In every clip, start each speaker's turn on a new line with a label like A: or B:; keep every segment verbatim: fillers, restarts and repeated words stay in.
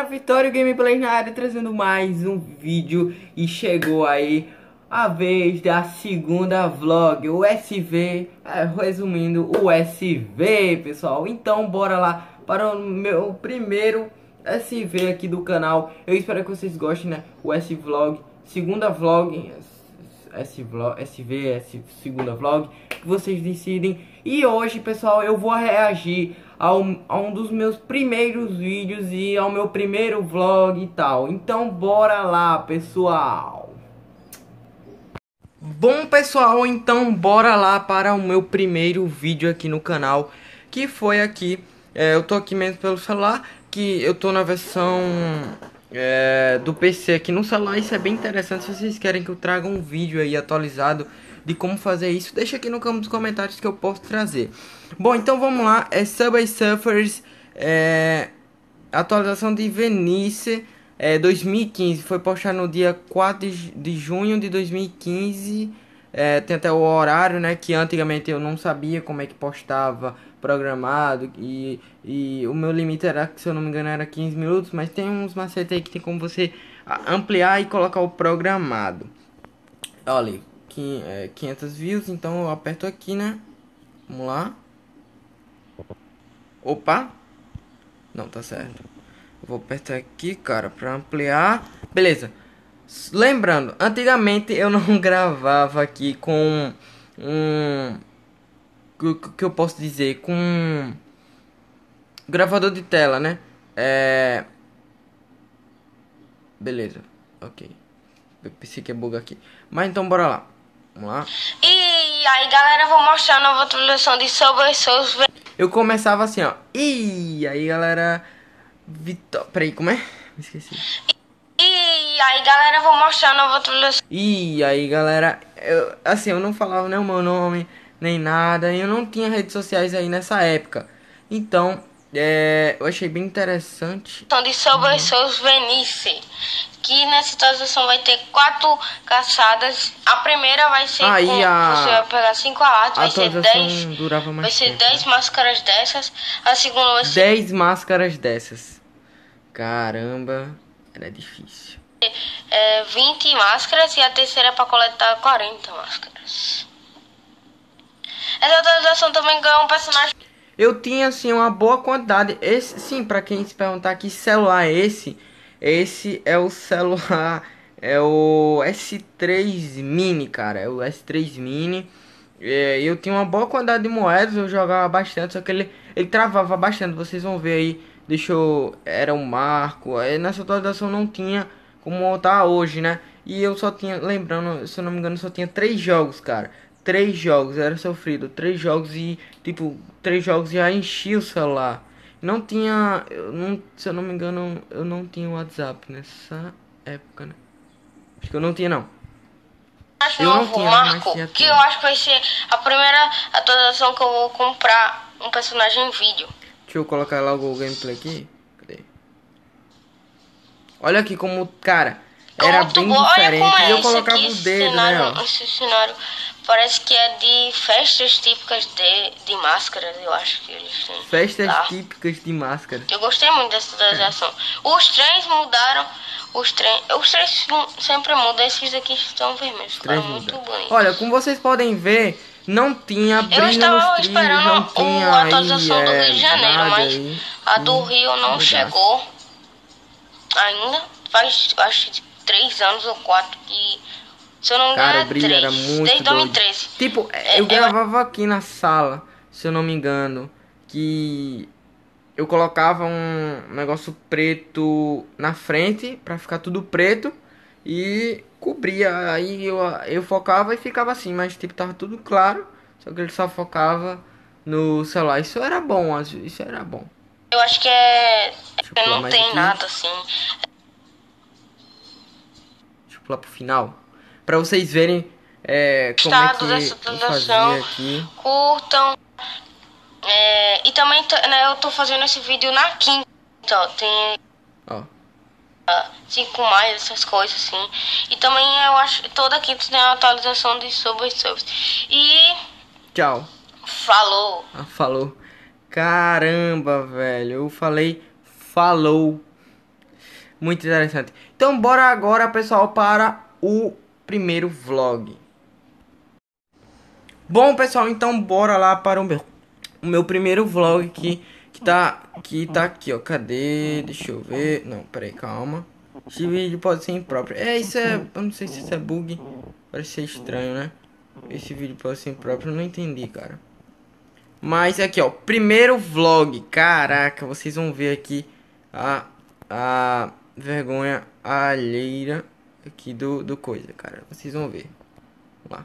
A: galera, Vitória Gameplay na área, trazendo mais um vídeo. E chegou aí a vez da segunda vlog, o S V, é, resumindo, o S V, pessoal. Então bora lá para o meu primeiro S V aqui do canal. Eu espero que vocês gostem, né? O S Vlog, segunda vlog, S vlog, S V, S segunda vlog, que vocês decidem. E hoje, pessoal, eu vou reagir ao, a um dos meus primeiros vídeos e ao meu primeiro vlog e tal. Então bora lá, pessoal. Bom, pessoal, então bora lá para o meu primeiro vídeo aqui no canal, que foi aqui, é, eu tô aqui mesmo pelo celular, que eu tô na versão é, do P C aqui no celular. Isso é bem interessante. Se vocês querem que eu traga um vídeo aí atualizado de como fazer isso, deixa aqui no campo dos comentários que eu posso trazer. Bom, então vamos lá. É Subway Surfers, é, atualização de Venice, é, dois mil e quinze. Foi postado no dia quatro de junho de dois mil e quinze. É, tem até o horário, né? Que antigamente eu não sabia como é que postava programado. E, e o meu limite era, se eu não me engano, era quinze minutos. Mas tem uns macetes aí que tem como você ampliar e colocar o programado. Olha, quinhentas views, então eu aperto aqui, né? Vamos lá. Opa! Não, tá certo. Eu vou apertar aqui, cara, pra ampliar. Beleza. Lembrando, antigamente eu não gravava aqui com um... O que eu posso dizer? Com um gravador de tela, né? É... Beleza, ok. Eu pensei que ia bugar aqui. Mas então bora lá. Vamos lá.
B: E aí, galera, eu vou mostrar a nova atualização de Subway Surfers.
A: Eu começava assim, ó. E aí, galera... Vitor... Peraí, como é? Me esqueci.
B: E aí, galera, eu vou mostrar a nova atualização.
A: E aí, galera... Eu, assim, eu não falava nem o meu nome, nem nada. Eu não tinha redes sociais aí nessa época. Então, é, eu achei bem interessante.
B: De Subway Surfers Venice. Que nessa atualização vai ter quatro caçadas. A primeira vai ser
A: Aí
B: com,
A: a...
B: você vai pegar cinco alados, vai ser dez.
A: Durava mais
B: vai ser
A: tempo,
B: dez
A: né?
B: máscaras dessas. A segunda vai ser
A: dez máscaras dessas. Caramba, era difícil.
B: é, vinte máscaras. E a terceira é para coletar quarenta máscaras. Essa atualização também ganhou um personagem.
A: Eu tinha assim uma boa quantidade. Esse, sim, para quem se perguntar que celular é esse, esse é o celular, é o S três Mini, cara, é o S três Mini. É, eu tinha uma boa quantidade de moedas, eu jogava bastante, só que ele, ele travava bastante. Vocês vão ver aí, deixa eu, era um marco. Aí nessa atualização não tinha como montar hoje, né? E eu só tinha, lembrando, se eu não me engano, só tinha três jogos, cara. Três jogos, era sofrido. Três jogos e, tipo, três jogos já enchia o celular. Não tinha, eu não, se eu não me engano, eu não tinha WhatsApp nessa época, né? Acho que eu não tinha, não.
B: Eu
A: não
B: novo,
A: tinha,
B: Marco,
A: mas
B: que eu acho que vai ser a primeira atualização que eu vou comprar um personagem em vídeo.
A: Deixa eu colocar logo o gameplay aqui. Cadê? Olha aqui como, cara, era
B: Muito
A: bem
B: bom. Olha
A: diferente.
B: como é
A: E eu
B: esse
A: colocava
B: aqui,
A: o
B: esse
A: dedo,
B: cenário,
A: né, ó.
B: esse cenário parece que é de festas típicas de, de máscaras, eu acho que eles têm
A: Festas
B: lá.
A: típicas de máscaras.
B: Eu gostei muito dessa atualização. É. Os trens mudaram, os trens, os trens sempre mudam, esses aqui estão vermelhos, ficaram muito bonitos.
A: Olha, como vocês podem ver, não tinha brilho
B: eu estava
A: nos trilhos,
B: esperando
A: não tinha
B: a atualização
A: aí,
B: do
A: é,
B: Rio de Janeiro, mas
A: aí,
B: a do Rio não
A: mudasse.
B: chegou ainda. Faz, acho que três anos ou quatro que, se eu não me engano,
A: Cara, o brilho
B: três,
A: era muito
B: desde dois mil e treze.
A: doido. Tipo,
B: É,
A: eu gravava aqui na sala, se eu não me engano, que eu colocava um negócio preto na frente pra ficar tudo preto e cobria. Aí eu, eu focava e ficava assim, mas tipo, tava tudo claro, só que ele só focava no celular. Isso era bom, isso era bom.
B: Eu acho que é,
A: eu
B: não tem
A: aqui.
B: nada assim.
A: Deixa eu pular pro final, pra vocês verem é, como é que eu fazia aqui.
B: Curtam. É, e também, né, eu tô fazendo esse vídeo na quinta, então, tem
A: ó,
B: cinco mais, essas coisas assim. E também eu acho que toda quinta tem uma atualização de Subway Surfers. E
A: tchau.
B: Falou.
A: Ah, falou. Caramba, velho, eu falei falou. muito interessante. Então bora agora, pessoal, para o primeiro vlog. Bom, pessoal, então bora lá para o meu, o meu primeiro vlog que, que, tá, que tá aqui, ó. Cadê? Deixa eu ver. Não, peraí, calma. Esse vídeo pode ser impróprio. É, isso é... Eu não sei se isso é bug. Parece ser estranho, né? Esse vídeo pode ser impróprio, eu não entendi, cara. Mas aqui, ó, primeiro vlog. Caraca, vocês vão ver aqui a, a vergonha alheira aqui do, do coisa, cara. Vocês vão ver. Vamos lá.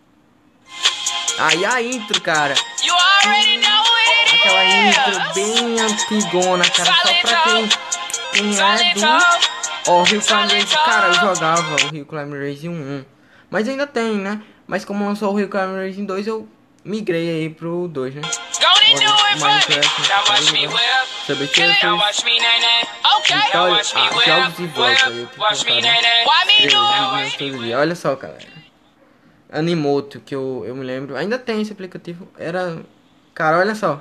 A: Aí a intro, cara. Aquela intro bem antigona, cara. Só pra quem, quem é do... Ó, o Rio Climb Race, cara, eu jogava o Rio Climb Race um. Mas ainda tem, né? Mas como lançou o Rio Climb Race dois, eu migrei aí pro dois, né? Saber que eu fiz Vitória, ah, jogos de volta. Eu tenho que colocar olha só, galera. Animoto, que eu, eu me lembro. Ainda tem esse aplicativo. Era... Cara, olha só.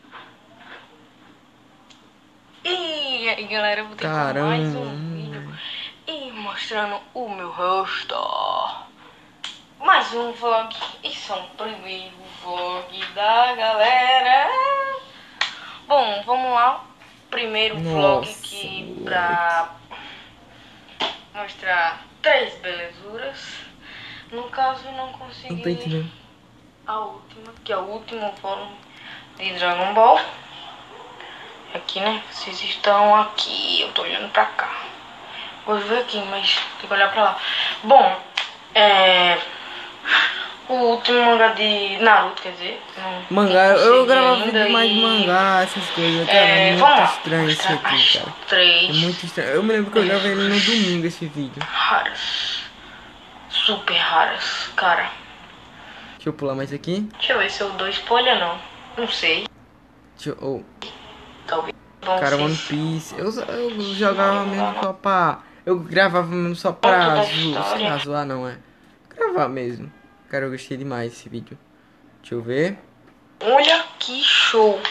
B: E aí, galera, eu vou ter mais um vídeo e mostrando o meu rosto. Mais um vlog. Isso é um primeiro vlog da galera. Bom, vamos lá. Primeiro
A: Nossa,
B: vlog aqui pra mostrar três belezuras. No caso, eu não consegui a última, que é o último volume de Dragon Ball. Aqui, né? Vocês estão aqui, eu tô olhando pra cá. Vou ver aqui, mas tem que olhar pra lá. Bom, é... o último mangá de Naruto, quer dizer. Não,
A: mangá,
B: não
A: eu gravava vídeo
B: e...
A: mais de mangá, essas coisas. Cara,
B: é,
A: é muito estranho isso aqui, cara.
B: Três.
A: É muito estranho. Eu me lembro que eu gravei ele no domingo esse vídeo.
B: Raras. Super raras, cara.
A: Deixa eu pular mais aqui.
B: Deixa eu ver se eu dou spoiler ou não. Não sei.
A: Deixa eu... Oh.
B: Talvez.
A: Cara, One Piece. Eu, eu jogava mesmo só pra... Eu gravava mesmo só pra zoar. Sei lá, zoar não, é. Gravar mesmo. Cara, eu gostei demais desse vídeo. Deixa eu ver.
B: Olha que show.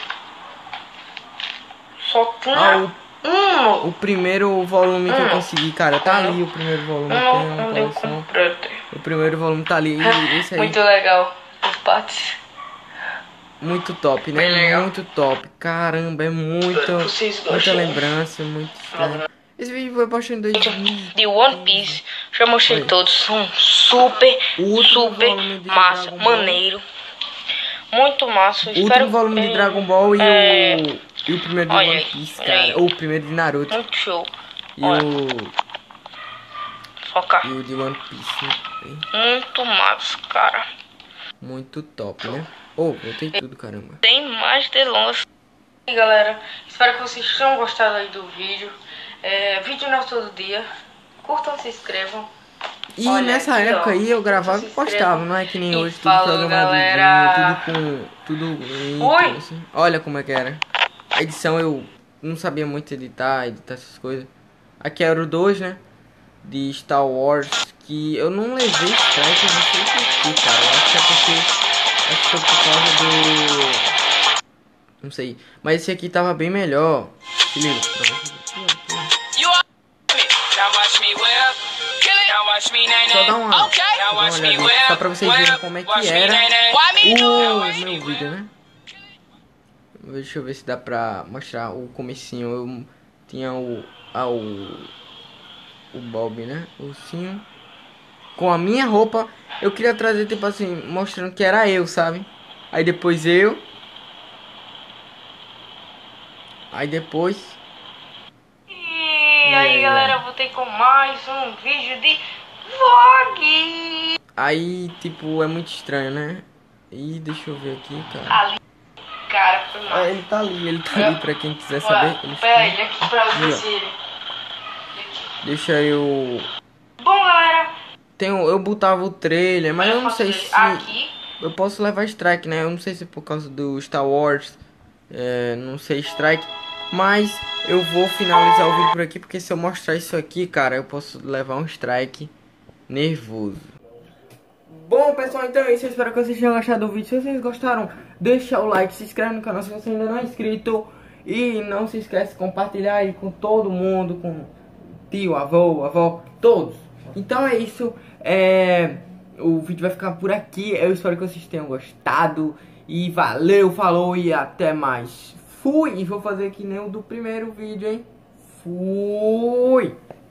B: Só tinha
A: ah, o,
B: um.
A: o primeiro volume que
B: um.
A: eu consegui, cara. Tá ali o primeiro volume.
B: Um,
A: tem uma
B: um
A: coleção. O primeiro volume tá ali. Esse aí.
B: Muito legal. Por partes.
A: Muito top, né? Muito top. Caramba, é muito, muita lembrança, muito estranho. Esse vídeo foi postado em dois mil.
B: De One Piece, já mostrei todos. São super, super massa, maneiro. Muito massa.
A: O último volume de Dragon Ball e o e o primeiro de One Piece, cara. Ou o primeiro de Naruto.
B: Muito show.
A: E o
B: focar.
A: E o de One Piece, né?
B: Muito massa, cara.
A: Muito top, né? Oh, botei tudo, caramba.
B: Tem mais delongas. E aí, galera, espero que vocês tenham gostado aí do vídeo. É, vídeo não todo dia. Curtam, se inscrevam.
A: E
B: olha
A: nessa
B: aqui,
A: época
B: ó,
A: aí eu gravava e postava, não é que nem hoje, tudo programadinho, tudo com... tudo intro, assim. Olha como é que era. A edição eu não sabia muito editar, editar essas coisas. Aqui era o dois, né? De Star Wars, que eu não levei strike, eu não sei porquê, cara. Eu acho que é porque... Acho que foi por causa do... Não sei. Mas esse aqui tava bem melhor. Se liga. Só dá uma, dá uma olhadinha, só pra vocês verem como é que era o meu vídeo, né? Deixa eu ver se dá pra mostrar o comecinho. Eu tinha o... Ah, o... O Bob, né? O ursinho. Com a minha roupa. Eu queria trazer, tipo assim, mostrando que era eu, sabe? Aí depois eu. Aí depois...
B: E aí, galera, eu voltei com mais um vídeo de vlog.
A: Aí, tipo, é muito estranho, né? E deixa eu ver aqui, cara.
B: Ali, cara, foi mal.
A: Ah, ele tá ali, ele tá ali pra quem quiser saber. Ele
B: pega ele aqui pra vocês verem.
A: Deixa eu...
B: Bom, galera...
A: Tem, eu botava o trailer, mas eu, eu não sei se...
B: Aqui.
A: Eu posso levar strike, né? Eu não sei se é por causa do Star Wars. É, não sei strike. Mas eu vou finalizar o vídeo por aqui, porque se eu mostrar isso aqui, cara, eu posso levar um strike nervoso. Bom, pessoal, então é isso. Eu espero que vocês tenham gostado do vídeo. Se vocês gostaram, deixa o like, se inscreve no canal se você ainda não é inscrito. E não se esquece de compartilhar aí com todo mundo, com tio, avô, avó, todos. Então é isso, é... o vídeo vai ficar por aqui. Eu espero que vocês tenham gostado. E valeu, falou e até mais. Fui! E vou fazer que nem o do primeiro vídeo, hein? Fui!